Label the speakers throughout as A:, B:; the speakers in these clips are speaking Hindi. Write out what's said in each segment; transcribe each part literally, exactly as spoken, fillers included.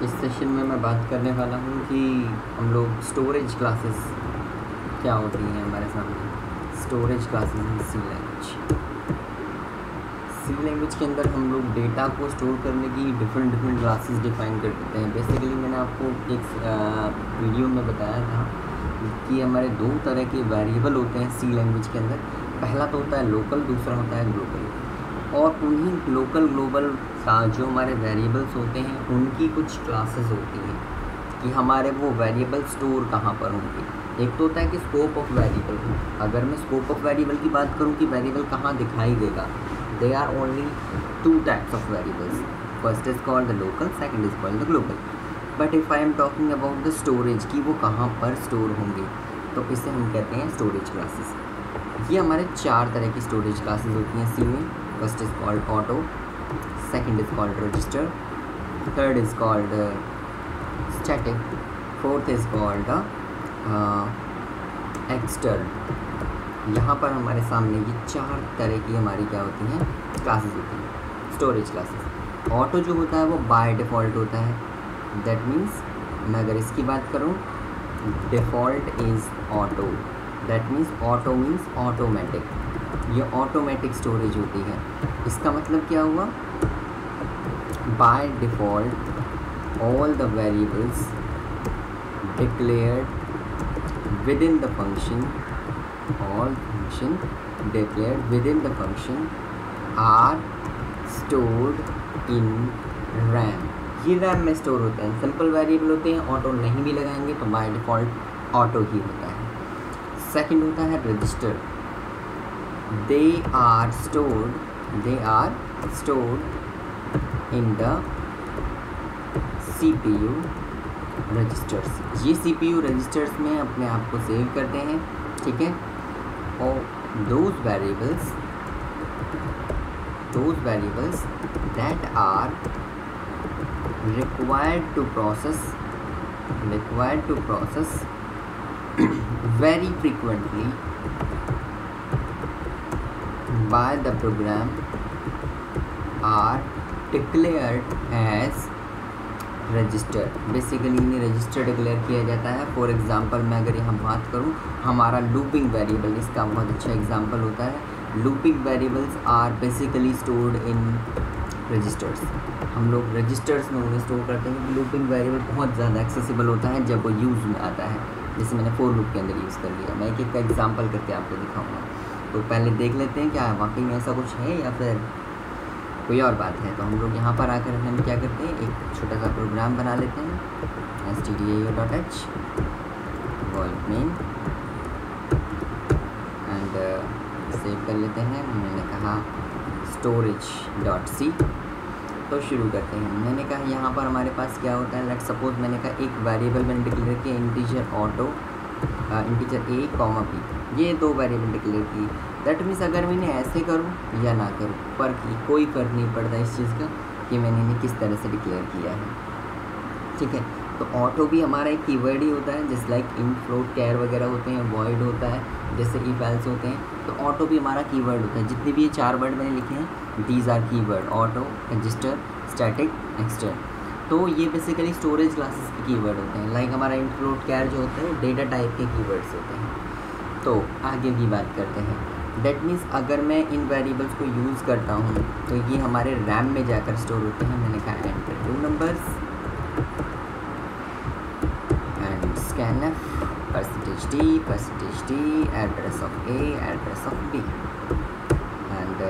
A: इस सेशन में मैं बात करने वाला हूँ कि हम लोग स्टोरेज क्लासेस क्या होती हैं हमारे सामने। Storage classes in C language. C language के अंदर हम लोग डेटा को स्टोर करने की डिफरेंट डिफरेंट क्लासेस डिफाइन कर देते हैं। बेसिकली मैंने आपको एक वीडियो में बताया था कि हमारे दो तरह के वेरिएबल होते हैं सी लैंग्वेज के अंदर। पहला तो होता है लोकल, दूसरा होता है ग्लोबल। और उन्हीं लोकल ग्लोबल का जो हमारे वेरिएबल्स होते हैं उनकी कुछ क्लासेस होती हैं कि हमारे वो वेरिएबल स्टोर कहाँ पर होंगे। एक तो होता है कि स्कोप ऑफ वेरिएबल। अगर मैं स्कोप ऑफ वेरिएबल की बात करूँ कि वेरिएबल कहाँ दिखाई देगा, they are only two types of variables. First is called the local, second is called the global. But if I am talking about the storage कि वो कहाँ पर स्टोर होंगे, तो इसे हम कहते हैं स्टोरेज क्लासेस। ये हमारे चार तरह की स्टोरेज क्लासेस होती हैं सी में। First is called auto, second is called register, third is called static, fourth is called extern. यहाँ पर हमारे सामने ये चार तरह की हमारी क्या होती हैं, क्लासेस होती हैं स्टोरेज क्लासेस। ऑटो जो होता है वो बाय डिफ़ॉल्ट होता है। दैट मीन्स मैं अगर इसकी बात करूँ, default is auto. That means auto means automatic. ये ऑटोमेटिक स्टोरेज होती है। इसका मतलब क्या हुआ, by default all the variables declared within the function, all function declared within the function are stored in RAM. ये रैम में स्टोर होते हैं। सिंपल वेरिएबल होते हैं, ऑटो नहीं भी लगाएंगे तो बाय डिफ़ॉल्ट ऑटो ही होता है। सेकंड होता है register. They are stored they are stored in the C P U registers. ये सी पी यू रजिस्टर्स में अपने आप को सेव करते हैं, ठीक है। और those variables those variables that are required to process required to process very frequently by the program are declared as register। Basically इन्हें रजिस्टर डिक्लेयर किया जाता है। फॉर एग्जांपल मैं अगर यहाँ बात करूँ, हमारा लूपिंग वेरिएबल इसका बहुत अच्छा एग्जांपल होता है। Looping variables are basically stored in registers. हम लोग रजिस्टर्स में उन्हें स्टोर करते हैं क्योंकि लूपिंग वेरिएबल बहुत ज़्यादा एक्सेसिबल होता है जब वो यूज़ में आता है। जैसे मैंने फोर लूप के अंदर यूज़ कर लिया। मैं एक एक का एग्जांपल करके आपको दिखाऊंगा। तो पहले देख लेते हैं क्या वाकई में ऐसा कुछ है या फिर कोई और बात है। तो हम लोग यहाँ पर आकर हम क्या करते हैं, एक छोटा सा प्रोग्राम बना लेते हैं। S T D A U dot H void main and save कर लेते हैं। मैंने कहा स्टोरेज डॉट सी। तो शुरू करते हैं। मैंने कहा यहाँ पर हमारे पास क्या होता है, लेट सपोज मैंने कहा एक वेरिएबल मैंने डिक्लेयर किया integer auto, integer A comma B, ये दो वेरिएबल डिक्लेयर की। दैट मीन्स अगर मैंने ऐसे करूँ या ना करूँ, फर्क कोई फ़र्क नहीं पड़ता इस चीज़ का कि मैंने इन्हें किस तरह से डिक्लेयर किया है, ठीक है। तो ऑटो भी हमारा एक कीवर्ड ही होता है, जैसे लाइक इन फ्लोट कैर वगैरह होते हैं, वॉइड होता है, जैसे इफ एल्स होते हैं। तो ऑटो भी हमारा कीवर्ड होता है। जितने भी ये चार वर्ड मैंने लिखे हैं, these are keyword, auto, register, static, extern. तो ये बेसिकली स्टोरेज क्लासेस के कीवर्ड होते हैं। लाइक हमारा इन फ्लोट कैर जो होता है डेटा टाइप के कीवर्ड्स होते हैं। तो आगे भी बात करते हैं। दैट मीन्स अगर मैं इन वेरिएबल्स को यूज़ करता हूँ तो ये हमारे रैम में जाकर स्टोर होते हैं। मैंने कहा enter two numbers and scanf percentage D percentage D address of A address of B and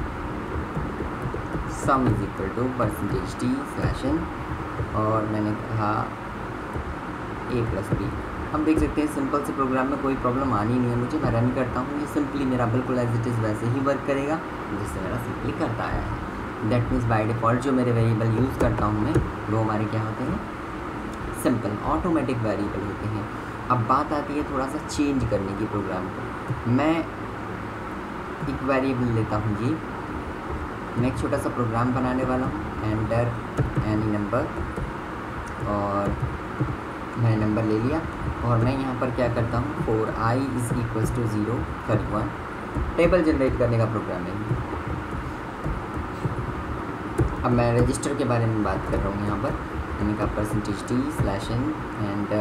A: sum is equal to percentage D slash N. और मैंने कहा ए प्लस बी। हम देख सकते हैं सिंपल से प्रोग्राम में कोई प्रॉब्लम आनी नहीं है मुझे। मैं रन करता हूँ, ये सिंपली मेरा बिल्कुल एज इट इज़ वैसे ही वर्क करेगा जिससे मेरा सिंपली करता आया है। दैट मीन्स बाय डिफ़ॉल्ट जो मेरे वेरिएबल यूज़ करता हूँ मैं, वो हमारे क्या होते हैं, सिंपल ऑटोमेटिक वेरिएबल होते हैं। अब बात आती है थोड़ा सा चेंज करने की प्रोग्राम को। मैं एक वेरिएबल लेता हूँ जी, मैं एक छोटा सा प्रोग्राम बनाने वाला हूँ। एंटर एनी नंबर और मैंने नंबर ले लिया और मैं यहाँ पर क्या करता हूँ, for I is equals to zero thirty one table generate करने का प्रोग्राम है। अब मैं रजिस्टर के बारे में बात कर रहा हूँ यहाँ पर। मैंने कहा percentage T slash N and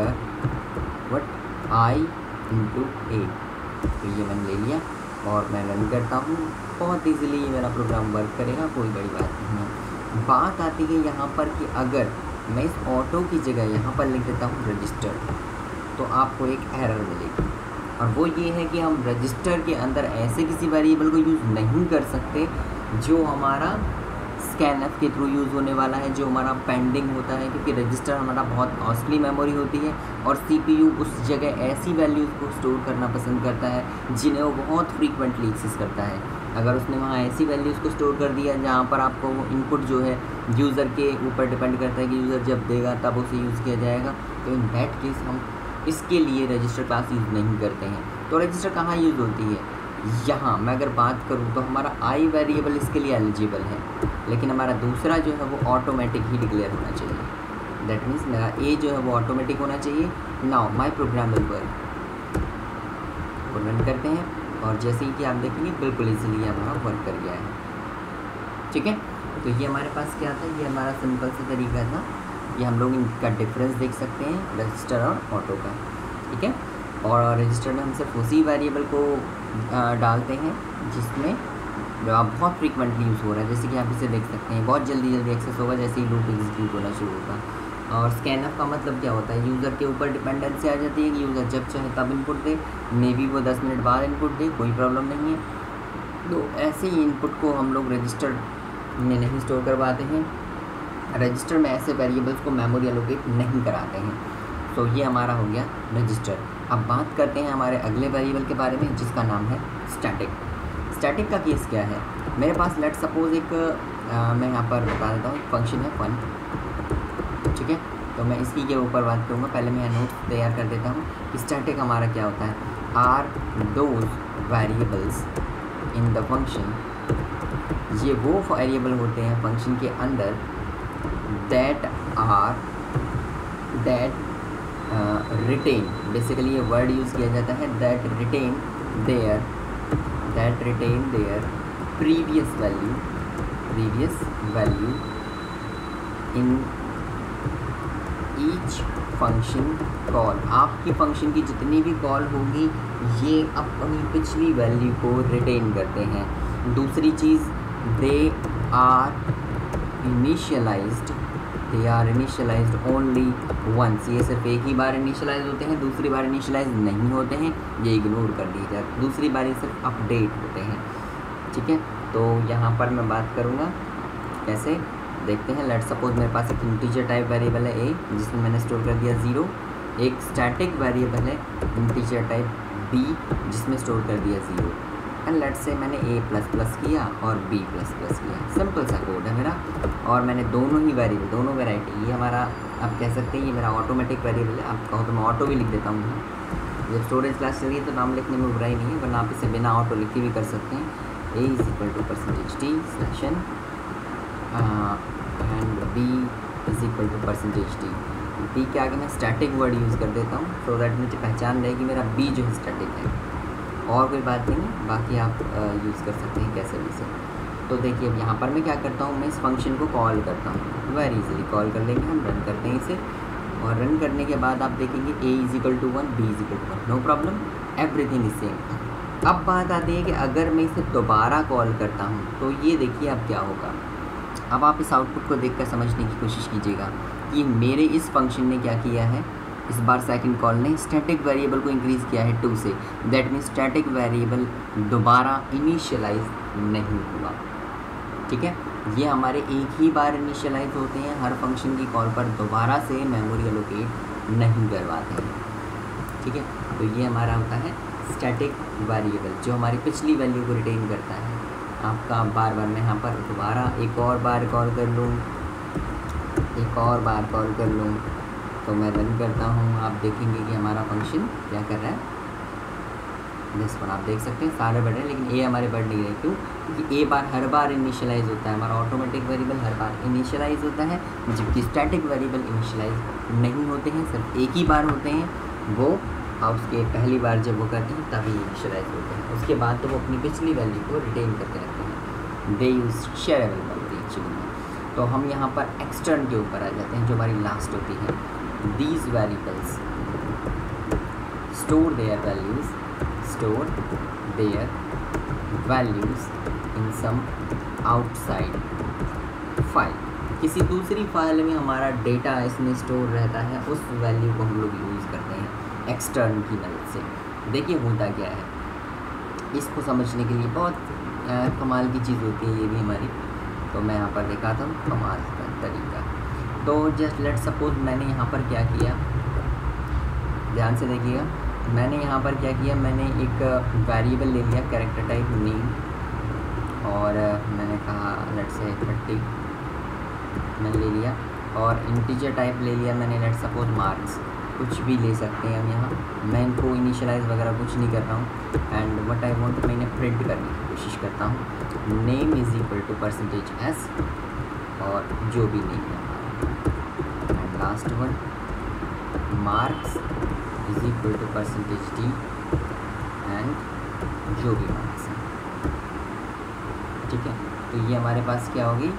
A: what I into A, तो ये मैंने ले लिया और मैं रन करता हूँ। बहुत ईजीली ये मेरा प्रोग्राम वर्क करेगा, कोई बड़ी बात नहीं है। बात आती है यहाँ पर कि अगर मैं इस ऑटो की जगह यहाँ पर लिख देता हूँ रजिस्टर, तो आपको एक एरर मिलेगी, और वो ये है कि हम रजिस्टर के अंदर ऐसे किसी वेरिएबल को यूज़ नहीं कर सकते जो हमारा स्कैनएफ के थ्रू यूज़ होने वाला है, जो हमारा पेंडिंग होता है, क्योंकि रजिस्टर हमारा बहुत कॉस्टली मेमोरी होती है और सीपीयू उस जगह ऐसी वैल्यूज़ को स्टोर करना पसंद करता है जिन्हें वो बहुत फ्रीक्वेंटली एक्सेस करता है। अगर उसने वहाँ ऐसी वैल्यूज़ को स्टोर कर दिया जहाँ पर आपको वो इनपुट जो है यूज़र के ऊपर डिपेंड करता है कि यूज़र जब देगा तब उसे यूज़ किया जाएगा, तो इन दैट केस हम इसके लिए रजिस्टर क्लास यूज़ नहीं करते हैं। तो रजिस्टर कहाँ यूज़ होती है? यहाँ मैं अगर बात करूँ तो हमारा आई वेरिएबल इसके लिए एलिजिबल है, लेकिन हमारा दूसरा जो है वो ऑटोमेटिक ही डिक्लेयर होना चाहिए। दैट मीन्स मेरा ए जो है वो ऑटोमेटिक होना चाहिए। Now my program will work, वो रन करते हैं और जैसे ही कि आप देखेंगे बिल्कुल इजीली हमारा वर्क कर गया है। ठीक है, तो ये हमारे पास क्या था, ये हमारा सिंपल सा तरीका था। ये हम लोग इनका डिफरेंस देख सकते हैं रजिस्टर और ऑटो का। ठीक है, और रजिस्टर में हम सिर्फ उसी वेरिएबल को आ, डालते हैं जिसमें बहुत फ्रीक्वेंटली यूज़ हो रहा है, जैसे कि आप इसे देख सकते हैं बहुत जल्दी जल्दी एक्सेस होगा जैसे ही लूप एग्जीक्यूट होना शुरू होगा। और स्कैनअप का मतलब क्या होता है, यूज़र के ऊपर डिपेंडेंसी आ जाती है कि यूज़र जब चाहे तब इनपुट दे, मे बी वो दस मिनट बाद इनपुट दे, कोई प्रॉब्लम नहीं है। तो ऐसे ही इनपुट को हम लोग रजिस्टर में नहीं स्टोर करवाते हैं, रजिस्टर में ऐसे वेरिएबल्स को मेमोरी एलोकेट नहीं कराते हैं। तो ये हमारा हो गया रजिस्टर। अब बात करते हैं हमारे अगले वेरिएबल के बारे में जिसका नाम है स्टैटिक। स्टैटिक का केस क्या है, मेरे पास लेट सपोज एक आ, मैं यहाँ पर बता देता हूँ, फंक्शन है फन। ठीक है, तो मैं इसी के ऊपर बात करूँगा। पहले मैं नोट तैयार कर देता हूँ कि स्टैटिक हमारा क्या होता है। Are those variables in the function, ये वो वेरिएबल होते हैं फंक्शन के अंदर that are that retain, basically ये वर्ड यूज़ किया जाता है that retain their that retain their previous value previous value in each function call. आपकी फंक्शन की जितनी भी कॉल होगी ये अपनी पिछली वैल्यू को रिटेन करते हैं। दूसरी चीज़, they are initialized they are initialized only once, ये सिर्फ एक ही बार इनिशियलाइज होते हैं, दूसरी बार इनिशियलाइज नहीं होते हैं, ये इग्नोर कर दी जाए। दूसरी बार ये सिर्फ अपडेट होते हैं। ठीक है, तो यहाँ पर मैं बात करूँगा कैसे, देखते हैं। लेट सपोज मेरे पास एक इंटीजर टाइप वेरिएबल है ए जिसमें मैंने स्टोर कर दिया ज़ीरो, एक स्टैटिक वेरिएबल है इंटीजर टाइप बी जिसमें स्टोर कर दिया ज़ीरो, एंड लेट से मैंने ए प्लस प्लस किया और बी प्लस प्लस किया। सिंपल सा कोड है मेरा, और मैंने दोनों ही वेरिएबल, दोनों वेराइटी, ये हमारा आप कह सकते हैं ये मेरा ऑटोमेटिक वेरिएबल है। आप कहो तो मैं ऑटो भी लिख देता हूँ। जब स्टोरेज क्लास चलिए तो नाम लिखने में बुराई नहीं है, वरना आप इसे बिना ऑटो लिख के भी कर सकते हैं। A is equal to percentage T slash N and B is equal to percentage T. B के आगे मैं स्टैटिक वर्ड यूज़ कर देता हूँ सो दैट मुझे पहचान रहेगी मेरा बी जो है स्टैटिक है, और कोई बात नहीं है। बाकी आप यूज़ कर सकते हैं कैसे भी से। तो देखिए अब यहाँ पर मैं क्या करता हूँ, मैं इस फंक्शन को कॉल करता हूँ, वेरी इजीली कॉल कर लेंगे हम, रन करते हैं इसे, और रन करने के बाद आप देखेंगे A is equal to one, B is equal to one, no problem, everything is same. अब बात आती है कि अगर मैं इसे दोबारा कॉल करता हूँ तो ये देखिए अब क्या होगा। अब आप इस आउटपुट को देखकर समझने की कोशिश कीजिएगा कि मेरे इस फंक्शन ने क्या किया है। इस बार सेकंड कॉल ने स्टैटिक वेरिएबल को इंक्रीज़ किया है टू से, दैट मीन्स स्टैटिक वेरिएबल दोबारा इनिशियलाइज नहीं हुआ। ठीक है, ये हमारे एक ही बार इनिशियलाइज होते हैं, हर फंक्शन की कॉल पर दोबारा से मेमोरी एलोकेट नहीं करवाते हैं। ठीक है, तो ये हमारा होता है स्टैटिक वेरिएबल जो हमारी पिछली वैल्यू को रिटेन करता है। आपका बार बार मैं यहाँ पर दोबारा एक और बार कॉल कर लूँ, एक और बार कॉल कर लूँ, तो मैं रन करता हूँ, आप देखेंगे कि हमारा फंक्शन क्या कर रहा है। दिस वन आप देख सकते हैं सारे बढ़ रहे हैं, लेकिन ए हमारे बढ़ नहीं रहे। क्यों? क्योंकि ए बार हर बार इनिशियलाइज होता है, हमारा ऑटोमेटिक वेरिएबल हर बार इनिशियलाइज होता है, जबकि स्टैटिक वेरिएबल इनिशियलाइज नहीं होते हैं, सिर्फ एक ही बार होते हैं वो, और उसके पहली बार जब वो करते हैं तभी इनिशियलाइज होते हैं, उसके बाद तो वो अपनी पिछली वैल्यू को रिटेन करते रहते हैं। They use shareable memory actually. तो हम यहाँ पर एक्सटर्न के ऊपर आ जाते हैं, जो हमारी लास्ट होती है। These variables store their values store their values in some outside file. किसी दूसरी फाइल में हमारा डेटा इसमें स्टोर रहता है, उस वैल्यू को हम लोग यूज़ करते हैं एक्सटर्न की मदद से। देखिए होता क्या है, इसको समझने के लिए बहुत आ, कमाल की चीज़ होती है ये भी हमारी। तो मैं यहाँ पर दिखाता हूँ कमाल का तरीका। तो जस्ट लेट सपोज मैंने यहाँ पर क्या किया, ध्यान से देखिएगा, मैंने यहाँ पर क्या किया, मैंने एक वेरिएबल ले लिया कैरेक्टर टाइप नेम, और मैंने कहा लेट से थर्टी मैंने ले लिया, और इंटीजर टाइप ले लिया मैंने लेट सपोज मार्क्स, कुछ भी ले सकते हैं हम यहाँ। मैं इनको इनिशियलाइज वगैरह कुछ नहीं कर रहा हूँ। एंड व्हाट आई वांट, मैं इन्हें प्रिंट करने की कोशिश करता हूँ। Name is equal to percentage S, और जो भी नेम है हमारा। And last one marks is equal to percentage D, and जो भी मार्क्स हैं, ठीक है। तो ये हमारे पास क्या होगी,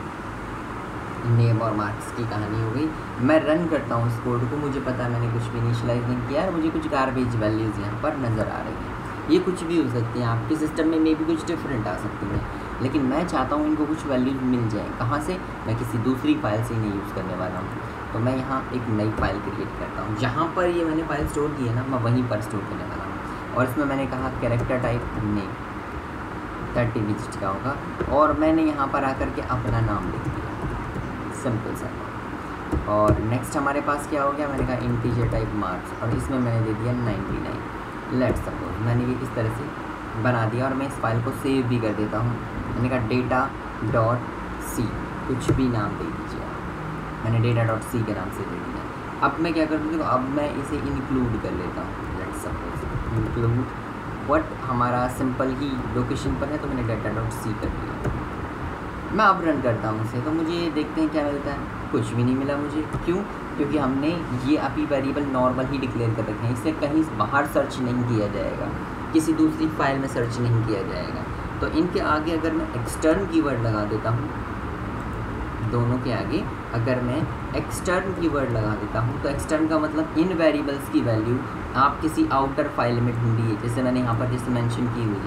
A: नेम और मार्क्स की कहानी हो गई। मैं रन करता हूँ इस कोड को, मुझे पता है मैंने कुछ भी इनिशियलाइज नहीं किया और मुझे कुछ गार्बेज वैल्यूज़ यहाँ पर नज़र आ रही हैं। ये कुछ भी हो सकती हैं, आपके सिस्टम में मे भी कुछ डिफरेंट आ सकती हैं, लेकिन मैं चाहता हूँ इनको कुछ वैल्यूज़ मिल जाए। कहाँ से, मैं किसी दूसरी फाइल से नहीं यूज़ करने वाला हूँ। तो मैं यहाँ एक नई फाइल क्रिएट करता हूँ, जहाँ पर ये मैंने फाइल स्टोर की है ना, मैं वहीं पर स्टोर करने वाला हूँ। और इसमें मैंने कहा character type name thirty digit का होगा, और मैंने यहाँ पर आकर के अपना नाम लिख दिया, सिंपल सा। और नेक्स्ट हमारे पास क्या हो गया, मैंने कहा इंटीजर टाइप मार्क्स, और इसमें मैंने दे दिया नाइन्टी नाइन। लेट्स सपोज मैंने ये इस तरह से बना दिया, और मैं इस फाइल को सेव भी कर देता हूँ। मैंने कहा डेटा डॉट सी, कुछ भी नाम दे दीजिए आप, मैंने डेटा डॉट सी के नाम से दे दिया। अब मैं क्या कर दूँ, अब मैं इसे इंक्लूड कर लेता हूँ। लेट्स सपोज इंक्लूड व्हाट, हमारा सिंपल ही लोकेशन पर है, तो मैंने डेटा डॉट सी कर दिया। मैं अब रन करता हूँ इसे, तो मुझे देखते हैं क्या मिलता है, कुछ भी नहीं मिला मुझे। क्यों, क्योंकि हमने ये अभी वेरिएबल नॉर्मल ही डिक्लेयर कर रखे हैं, इसे कहीं बाहर सर्च नहीं किया जाएगा, किसी दूसरी फाइल में सर्च नहीं किया जाएगा। तो इनके आगे अगर मैं एक्सटर्न कीवर्ड लगा देता हूँ, दोनों के आगे अगर मैं एक्सटर्न कीवर्ड लगा देता हूँ, तो एक्सटर्न का मतलब इन वेरिएबल्स की वैल्यू आप किसी आउटर फाइल में ढूंढिए, जैसे मैंने यहाँ पर जैसे मेंशन की हुई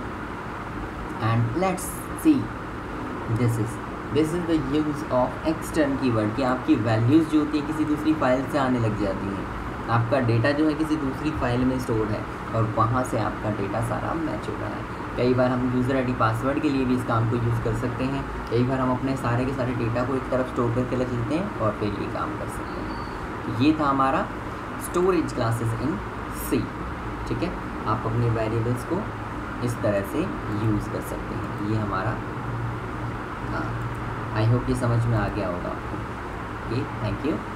A: है। And let's see, this is this is the use of extern keyword, कि आपकी वैल्यूज़ जो होती है किसी दूसरी फाइल से आने लग जाती हैं। आपका डेटा जो है किसी दूसरी फाइल में स्टोर है, और वहाँ से आपका डेटा सारा मैच हो रहा है। कई बार हम यूज़र आई डी पासवर्ड के लिए भी इस काम को यूज़ कर सकते हैं। कई बार हम अपने सारे के सारे डेटा को एक तरफ स्टोर करके रख लेते हैं और फिर ये काम कर सकते हैं। ये था हमारा स्टोरेज क्लासेस इन सी, ठीक है। आप अपने वेरिएबल्स को इस तरह से यूज़ कर सकते हैं। ये हमारा, हाँ, आई होप ये समझ में आ गया होगा आपको। Okay, thank you.